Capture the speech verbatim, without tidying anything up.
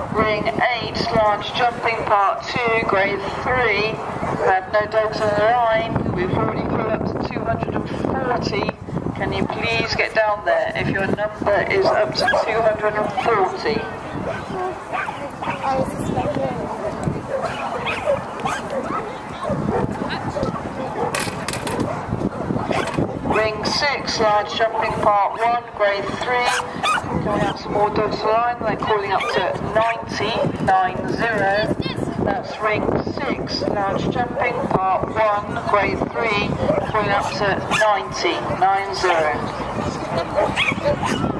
Ring eight, large jumping part two, grade three. Had no dogs on the line. We've already pulled up to two hundred forty. Can you please get down there if your number is up to two hundred forty? Ring six, large jumping part one, grade three. Going out some more dogs to the line, they're calling up to ninety, nine zero. That's ring six, large jumping part one, grade three, calling up to ninety, nine zero.